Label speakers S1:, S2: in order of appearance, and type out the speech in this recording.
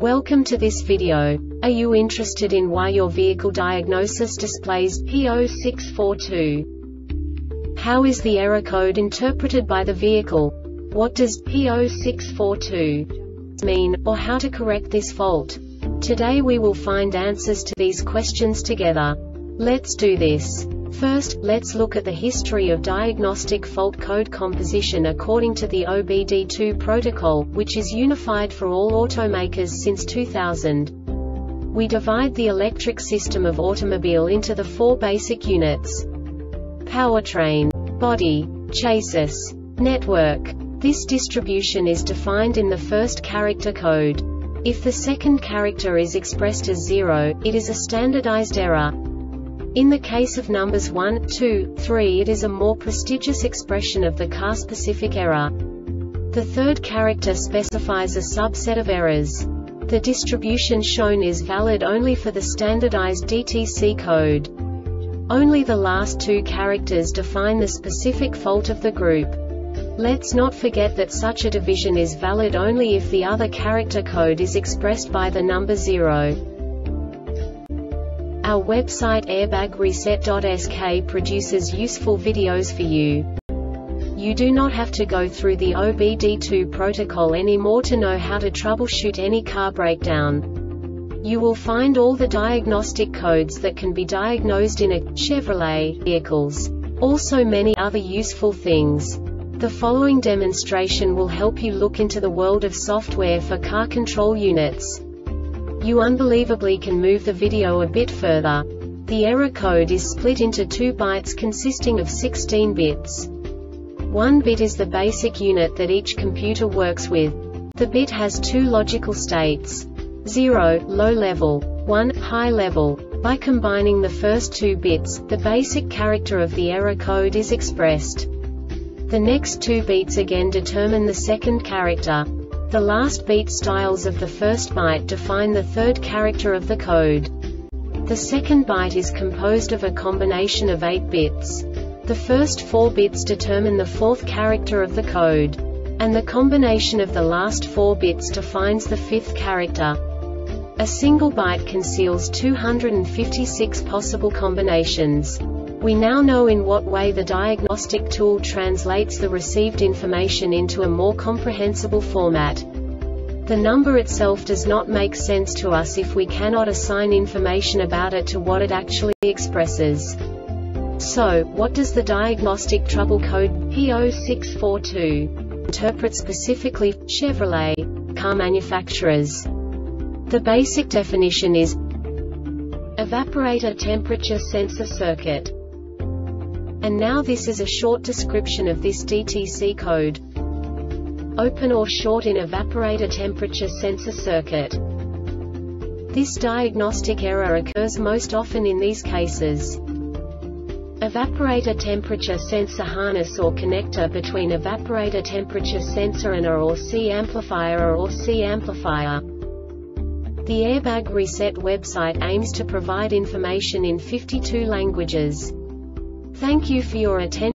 S1: Welcome to this video. Are you interested in why your vehicle diagnosis displays P0642? How is the error code interpreted by the vehicle? What does P0642 mean, or how to correct this fault? Today we will find answers to these questions together. Let's do this. First, let's look at the history of diagnostic fault code composition according to the OBD2 protocol, which is unified for all automakers since 2000. We divide the electric system of automobile into the four basic units: powertrain, body, chassis, network. This distribution is defined in the first character code. If the second character is expressed as 0, it is a standardized error. In the case of numbers 1, 2, 3, it is a more prestigious expression of the car-specific error. The third character specifies a subset of errors. The distribution shown is valid only for the standardized DTC code. Only the last two characters define the specific fault of the group. Let's not forget that such a division is valid only if the other character code is expressed by the number 0. Our website airbagreset.sk produces useful videos for you. You do not have to go through the OBD2 protocol anymore to know how to troubleshoot any car breakdown. You will find all the diagnostic codes that can be diagnosed in a Chevrolet vehicles. Also many other useful things. The following demonstration will help you look into the world of software for car control units. You unbelievably can move the video a bit further. The error code is split into 2 bytes consisting of 16 bits. 1 bit is the basic unit that each computer works with. The bit has 2 logical states: 0, low level, 1, high level. By combining the first 2 bits, the basic character of the error code is expressed. The next 2 beats again determine the second character. The last beat styles of the first byte define the third character of the code. The second byte is composed of a combination of 8 bits. The first 4 bits determine the fourth character of the code. And the combination of the last 4 bits defines the fifth character. A single byte conceals 256 possible combinations. We now know in what way the diagnostic tool translates the received information into a more comprehensible format. The number itself does not make sense to us if we cannot assign information about it to what it actually expresses. So, what does the diagnostic trouble code P0642 interpret specifically for Chevrolet car manufacturers? The basic definition is evaporator temperature sensor circuit. And now this is a short description of this DTC code. Open or short in evaporator temperature sensor circuit. This diagnostic error occurs most often in these cases: evaporator temperature sensor harness or connector between evaporator temperature sensor and A or C amplifier or C amplifier. The Airbag Reset website aims to provide information in 52 languages. Thank you for your attention.